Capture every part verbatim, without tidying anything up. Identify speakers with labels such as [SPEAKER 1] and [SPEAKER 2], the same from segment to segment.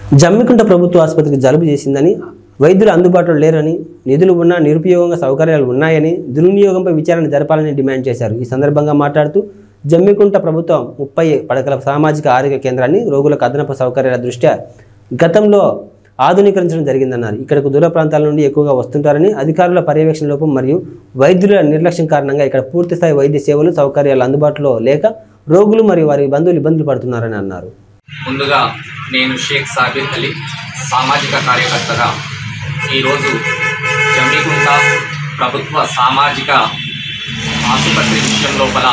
[SPEAKER 1] జమ్మికుంట ప్రభుత్వ ఆసుపత్రికి జలుబు చేసిందని, వైద్యులు అందుబాటులో లేరని, నిధులు ఉన్నా నిరుపయోగంగా సౌకర్యాలు ఉన్నాయని, దుర్వినియోగంపై విచారణ జరపాలని డిమాండ్ చేశారు. ఈ సందర్భంగా మాట్లాడుతూ జమ్మికుంట ప్రభుత్వం ముప్పై పడకల సామాజిక ఆరోగ్య కేంద్రాన్ని రోగులకు అదనపు సౌకర్యాల దృష్ట్యా గతంలో ఆధునీకరించడం జరిగిందన్నారు. ఇక్కడకు దూర ప్రాంతాల నుండి ఎక్కువగా వస్తుంటారని, అధికారుల పర్యవేక్షణ లోపం మరియు వైద్యుల నిర్లక్ష్యం కారణంగా ఇక్కడ పూర్తిస్థాయి వైద్య సేవలు సౌకర్యాలు అందుబాటులో లేక రోగులు మరియు వారి బంధువులు ఇబ్బందులు పడుతున్నారని అన్నారు.
[SPEAKER 2] ముందుగా నేను షేక్ సాబిర్ అలీ సామాజిక కార్యకర్తగా ఈరోజు జమ్మికుంట ప్రభుత్వ సామాజిక ఆసుపత్రి విషయం లోపల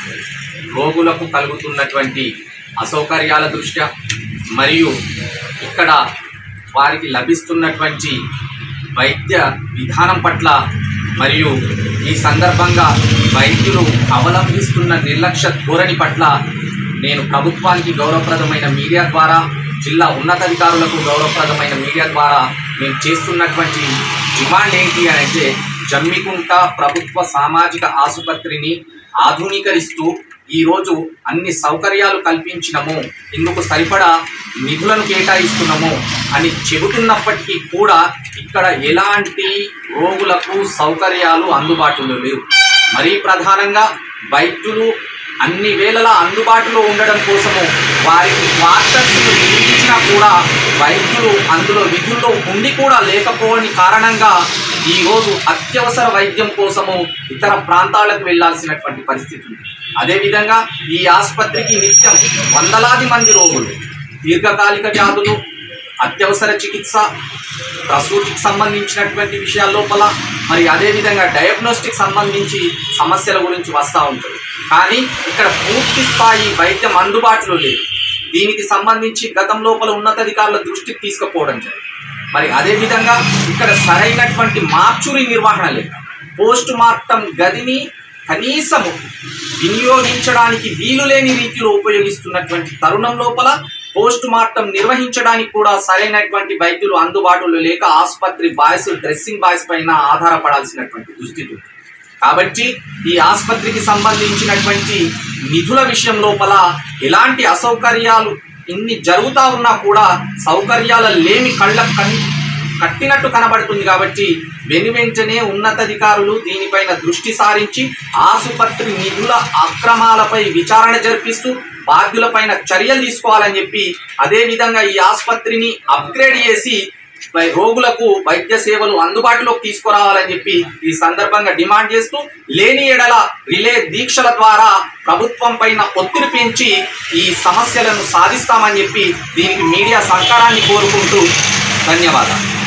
[SPEAKER 2] రోగులకు కలుగుతున్నటువంటి అసౌకర్యాల దృష్ట్యా మరియు ఇక్కడ వారికి లభిస్తున్నటువంటి వైద్య విధానం పట్ల మరియు ఈ సందర్భంగా వైద్యులు అవలంబిస్తున్న నిర్లక్ష్య ధోరణి పట్ల నేను ప్రభుత్వానికి గౌరవప్రదమైన మీడియా ద్వారా, జిల్లా ఉన్నతాధికారులకు గౌరవప్రదమైన మీడియా ద్వారా మేము చేస్తున్నటువంటి డిమాండ్ ఏంటి అని అంటే, జమ్మికుంట ప్రభుత్వ సామాజిక ఆసుపత్రిని ఆధునీకరిస్తూ ఈరోజు అన్ని సౌకర్యాలు కల్పించినము, ఇందుకు సరిపడా నిధులను కేటాయిస్తున్నాము అని చెబుతున్నప్పటికీ కూడా ఇక్కడ ఎలాంటి రోగులకు సౌకర్యాలు అందుబాటులో లేవు. మరీ ప్రధానంగా వైద్యులు అన్ని వేళలా అందుబాటులో ఉండడం కోసము వారికి క్వార్టర్స్ను నిర్మించినా కూడా వైద్యులు అందులో విధుల్లో ఉండి కూడా లేకపోని కారణంగా ఈరోజు అత్యవసర వైద్యం కోసము ఇతర ప్రాంతాలకు వెళ్లాల్సినటువంటి పరిస్థితి ఉంది. అదేవిధంగా ఈ ఆసుపత్రికి నిత్యం వందలాది మంది రోగులు దీర్ఘకాలిక వ్యాధులు, అత్యవసర చికిత్స, ప్రసూతికి సంబంధించినటువంటి విషయాల లోపల మరి అదేవిధంగా డయాగ్నోస్టిక్ సంబంధించి సమస్యల గురించి వస్తూ ఉంటుంది. కానీ ఇక్కడ పూర్తి స్థాయి వైద్యం అందుబాటులో లేదు. దీనికి సంబంధించి గతం లోపల ఉన్నతాధికారుల దృష్టికి తీసుకుపోవడం జరిగింది. మరి అదేవిధంగా ఇక్కడ సరైనటువంటి మార్చురీ నిర్వహణ లేదు. పోస్ట్ మార్టం గదిని కనీసము వినియోగించడానికి వీలు లేని రీతిలో ఉపయోగిస్తున్నటువంటి తరుణం లోపల పోస్ట్ మార్టం నిర్వహించడానికి కూడా సరైనటువంటి వైద్యులు అందుబాటులో లేక ఆసుపత్రి బాయ్స్, డ్రెస్సింగ్ బాయ్స్ పైన ఆధారపడాల్సినటువంటి దుస్థితి ఉంది. కాబట్టి ఈ ఆసుపత్రికి సంబంధించినటువంటి నిధుల విషయం లోపల ఎలాంటి అసౌకర్యాలు ఇన్ని జరుగుతూ ఉన్నా కూడా సౌకర్యాల లేమి కళ్ళ కట్టినట్టు కనబడుతుంది. కాబట్టి వెను వెంటనే ఉన్నతాధికారులు దీనిపైన దృష్టి సారించి ఆసుపత్రి నిధుల అక్రమాలపై విచారణ జరిపిస్తూ బాధ్యులపైన చర్యలు తీసుకోవాలని చెప్పి, అదేవిధంగా ఈ ఆసుపత్రిని అప్గ్రేడ్ చేసి రోగులకు వైద్య సేవలు అందుబాటులోకి తీసుకురావాలని చెప్పి ఈ సందర్భంగా డిమాండ్ చేస్తూ, లేని ఎడల రిలే దీక్షల ద్వారా ప్రభుత్వం పైన ఒత్తిడి పెంచి ఈ సమస్యలను సాధిస్తామని చెప్పి దీనికి మీడియా సహకారాన్ని కోరుకుంటూ ధన్యవాదాలు.